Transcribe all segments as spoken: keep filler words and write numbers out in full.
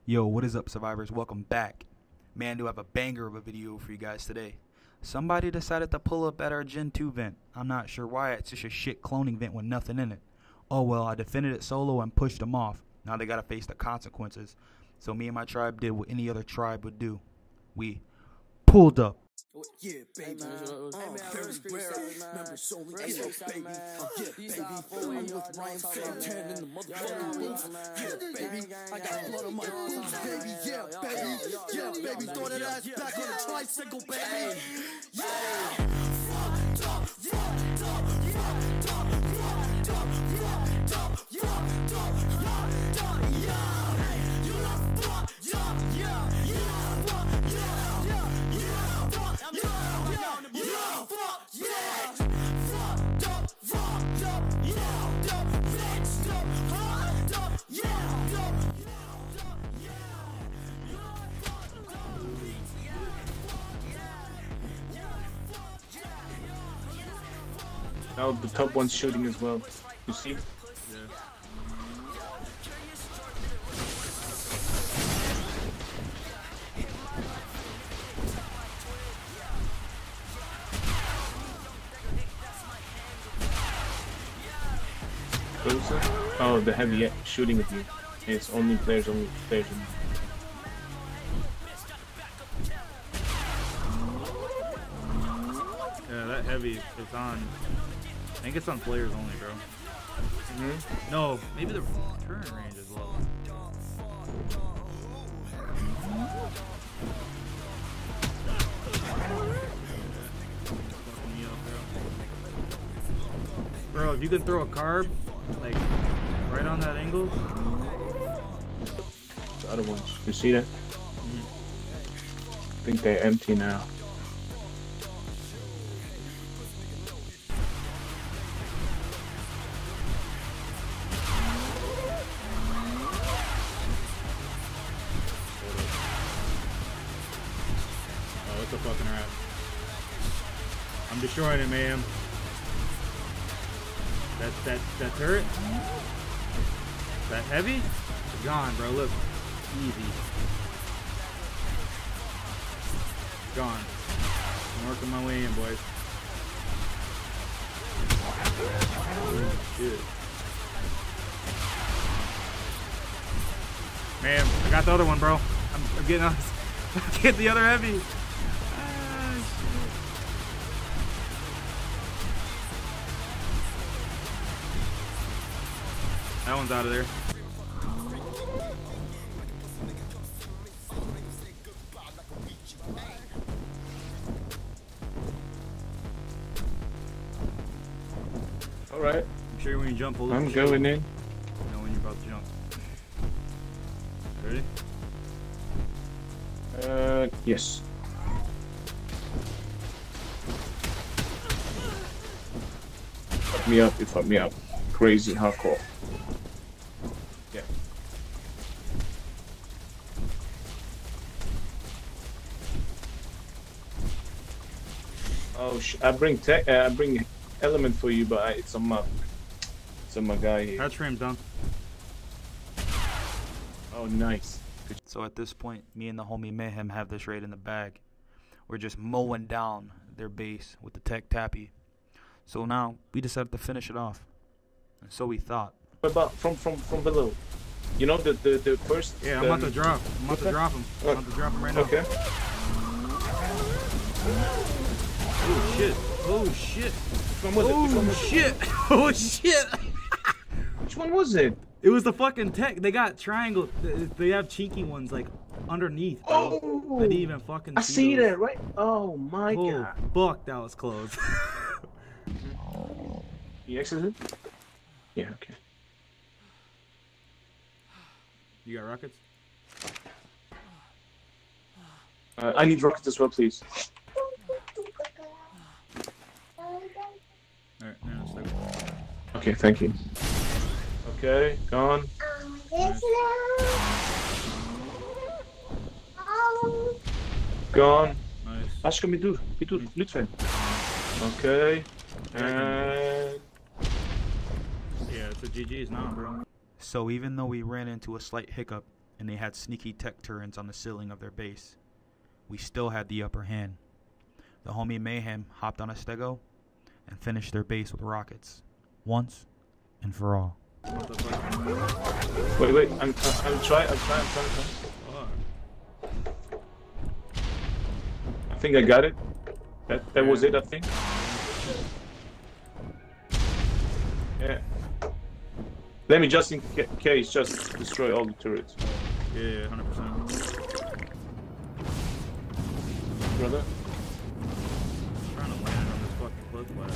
Yo, what is up, survivors? Welcome back. Man, do I have a banger of a video for you guys today. Somebody decided to pull up at our Gen two vent. I'm not sure why. It's just a shit cloning vent with nothing in it. Oh well, I defended it solo and pushed them off. Now they gotta face the consequences. So me and my tribe did what any other tribe would do. We pulled up. Yeah, baby. Hey, man. Uh, hey, man, very rare. Remember, so we get it, baby. Uh, yeah, baby. I'm with Ryan Santana in the motherfucking booth. Yeah, baby. I got blood on my boots, baby. Yeah, baby. Yeah, baby. Throw that ass back on the tricycle, baby. Yeah. Fucked up, fucked up, fucked up, fucked up, fucked up, fucked up, fucked up, yeah. You know fucked up, yeah. You know fucked up, yeah. Now the top one's shooting as well. You see? Yeah. Closer? Oh, the heavy shooting at you. It's only players, only players. Only. Yeah, that heavy is on. I think it's on players only, bro. Mm-hmm. No, maybe the turn range as well. Bro, if you can throw a carb, like, right on that angle. The other ones, you see that? Mm-hmm. I think they're empty now. Oh, it's a fucking rat. I'm destroying it, man. That that that turret, that heavy, it's gone, bro. Look, easy, gone. I'm working my way in, boys. Oh, shit. Man, I got the other one, bro. I'm, I'm getting on. I'm getting the other heavy. That one's out of there. All right. I'm sure when you jump, hold I'm going in. You know when you're about to jump. Ready? Uh, yes. Fuck me up, you fuck me up. Crazy hardcore. Yeah. Oh, sh I bring tech. Uh, I bring element for you, but I, it's on my, it's on my guy here. Hatch frame's done. Oh, nice. Good. So at this point, me and the homie Mayhem have this raid in the bag. We're just mowing down their base with the tech tappy. So now we decided to finish it off. And so we thought. What about from from from below? You know the the the first. Yeah, I'm um, about to drop. I'm about okay. to drop him. I'm about to drop him right now. Okay. Oh shit! Oh shit! Which one was it? Which one Oh was shit! Oh shit! it? Which one was it? It was the fucking tech. They got triangle. They have cheeky ones like underneath. Bro. Oh! I didn't even fucking. I see, see those. that right. Oh my Oh god. fuck! That was close. You exited? Yeah. Okay. You got rockets? Uh, I need rockets as well, please. Alright, no, it's like... Okay, thank you. Okay, gone. Nice. Gone. Nice. Aşkım bir dur, bir dur lütfen. Okay. And Yeah, it's a G G's now, bro. So even though we ran into a slight hiccup and they had sneaky tech turrets on the ceiling of their base. We still had the upper hand. The homie Mayhem hopped on a stego and finished their base with rockets, once and for all. Wait, wait, I'm, I'm, I'm trying, I'm trying, I'm trying, I'm trying. I think I got it. That, that was it, I think. Yeah. Let me just in ca case just destroy all the turrets. Yeah, yeah, one hundred percent. Brother? I'm trying to land on this fucking cliff ladder.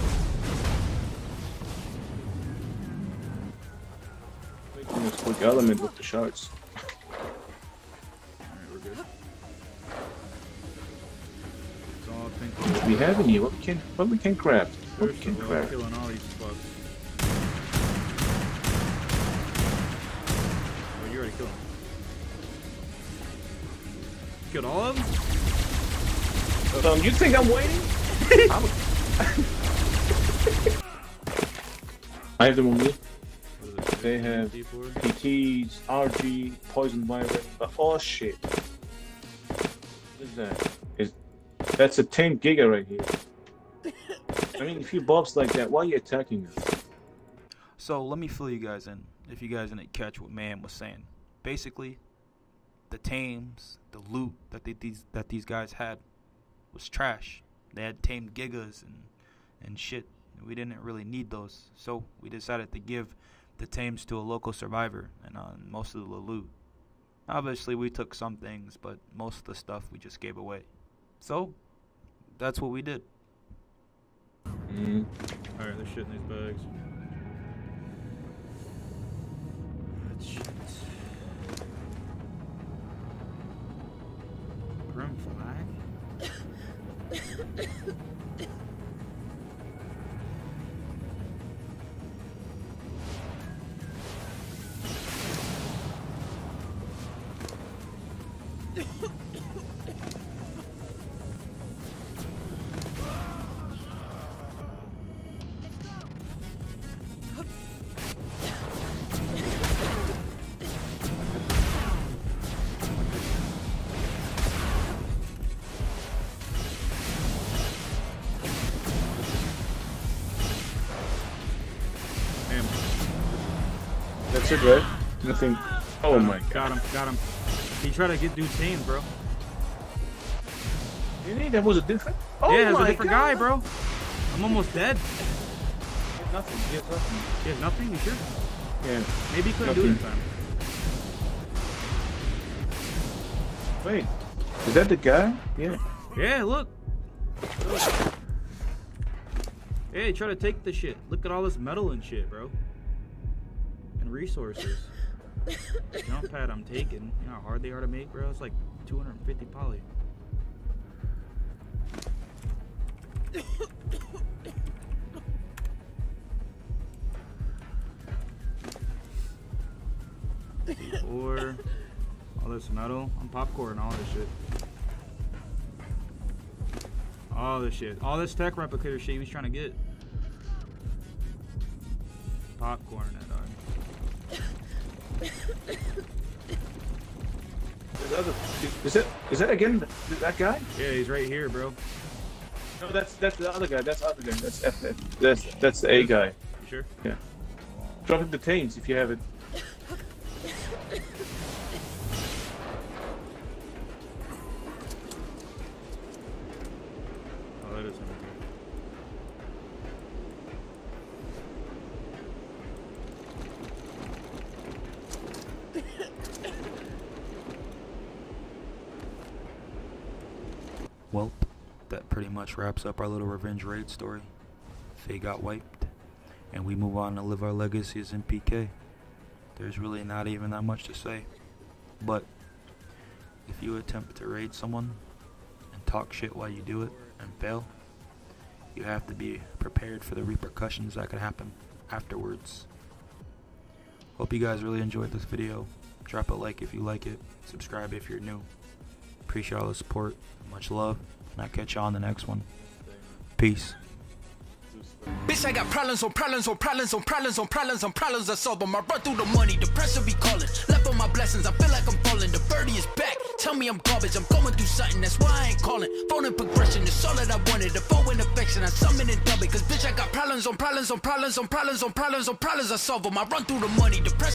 Making this quick element with the shards. Alright, we're good. It's all pink. Do we have any? What we can, what we can craft? What we First can of all, craft? killing all these fucks. Oh, you already killed them. Killed all of them? So you think I'm waiting? I'm a... I have them on me. They have P Ts, R G, poison virus, but oh shit. What is that? Is that's a ten giga right here. I mean, if you bobs like that, why are you attacking us? So let me fill you guys in, if you guys didn't catch what Man was saying. Basically, the tames, the loot that they, these that these guys had was trash. They had tamed gigas and and shit. We didn't really need those, so we decided to give the tames to a local survivor and uh, most of the loot. Obviously, we took some things, but most of the stuff we just gave away. So that's what we did. Mm. Alright, there's shit in these bags. Shit. Grim flag? That's it, right? Nothing. Oh my god. Got him, got him. He tried to get dude tamed, bro. Really? That was a different? Oh yeah, it's my a different god. guy, bro. I'm almost dead. He has nothing. He has nothing. He has nothing, you sure? Yeah. Maybe he couldn't do it in Nothing. time. Wait. Is that the guy? Yeah. Yeah, look. Look. Hey, try to take the shit. Look at all this metal and shit, bro. And resources. Jump pad I'm taking. You know how hard they are to make, bro? It's like two hundred fifty poly. Or all this metal. I'm popcorn, all this shit. All this shit. All this tech replicator shit he was trying to get. Popcorn that dog. Is that is that again that guy? Yeah, he's right here, bro. No, that's that's the other guy. That's the other guy. That's F F. That's that's the A guy. You sure? Yeah. Drop him the tames if you have it. Oh, that is him. Well, that pretty much wraps up our little revenge raid story. Faye got wiped, and we move on to live our legacies in P K. There's really not even that much to say, but if you attempt to raid someone and talk shit while you do it and fail, you have to be prepared for the repercussions that could happen afterwards. Hope you guys really enjoyed this video. Drop a like if you like it, subscribe if you're new. Appreciate all the support, much love, and I'll catch y'all on the next one. Peace. Bitch, I got problems on problems on problems on problems on problems on problems I solve them. I run through the money, the pressure be calling. Left on my blessings, I feel like I'm falling. The birdie is back, tell me I'm garbage. I'm going through something, that's why I ain't calling. Phone and progression, it's all that I wanted. The phone and affection, I summon and dub it. Cause bitch, I got problems on problems on problems on problems on problems on problems I solve them. I run through the money, the pressure